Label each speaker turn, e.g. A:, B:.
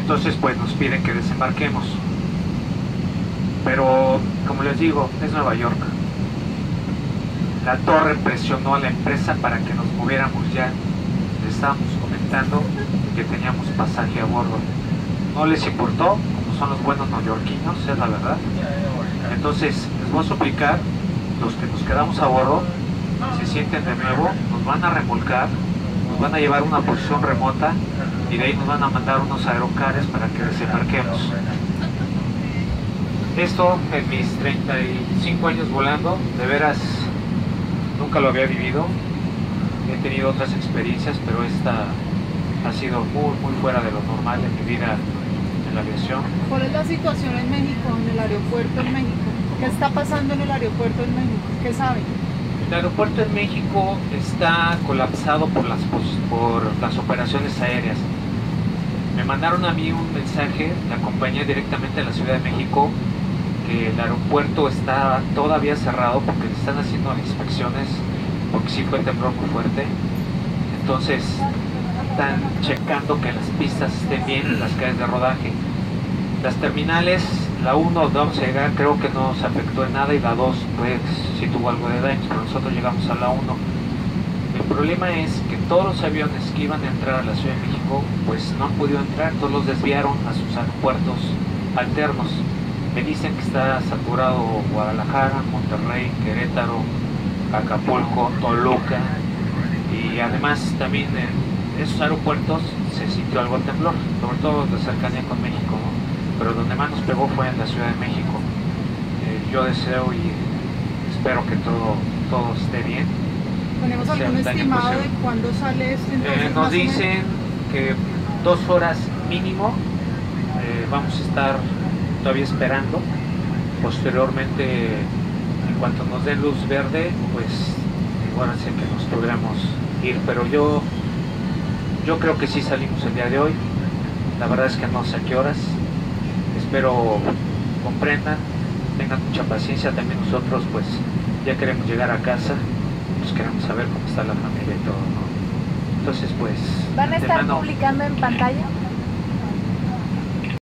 A: Entonces pues nos piden que desembarquemos. Pero como les digo, es Nueva York. La torre presionó a la empresa para que nos moviéramos ya. Les estábamos comentando que teníamos pasaje a bordo. No les importó, como son los buenos neoyorquinos, es la verdad. Entonces les voy a suplicar, los que nos quedamos a bordo, se sienten de nuevo, nos van a remolcar, nos van a llevar a una posición remota y de ahí nos van a mandar unos aerocares para que desembarquemos. Esto en mis 35 años volando, de veras nunca lo había vivido. He tenido otras experiencias, pero esta ha sido muy fuera de lo normal en mi vida en la aviación.
B: ¿Cuál es la situación en México, en el aeropuerto en México? ¿Qué está pasando en el aeropuerto en México? ¿Qué saben?
A: El aeropuerto en México está colapsado por las operaciones aéreas. Me mandaron a mí un mensaje, la acompañé directamente a la Ciudad de México, que el aeropuerto está todavía cerrado porque le están haciendo inspecciones, porque sí fue temblor muy fuerte. Entonces están checando que las pistas estén bien, las calles de rodaje. Las terminales, la 1 donde vamos a llegar, creo que no se afectó en nada, y la 2 pues sí tuvo algo de daño, pero nosotros llegamos a la 1. El problema es que todos los aviones que iban a entrar a la Ciudad de México pues no han podido entrar, todos los desviaron a sus aeropuertos alternos. Me dicen que está saturado Guadalajara, Monterrey, Querétaro, Acapulco, Toluca, y además también en esos aeropuertos se sintió algo de temblor, sobre todo de cercanía con México, ¿no? Pero donde más nos pegó fue en la Ciudad de México. Yo deseo y espero que todo esté bien.
B: ¿Tenemos algún estimado de cuándo sale esto? Entonces,
A: nos dicen que 2 horas mínimo. Vamos a estar todavía esperando. Posteriormente, en cuanto nos den luz verde, pues ahora sí que nos podremos ir, pero yo creo que sí salimos el día de hoy. La verdad es que no sé a qué horas. Espero comprendan, tengan mucha paciencia. También nosotros pues ya queremos llegar a casa, pues queremos saber cómo está la familia y todo, ¿no? Entonces pues...
C: ¿Van a estar publicando en pantalla?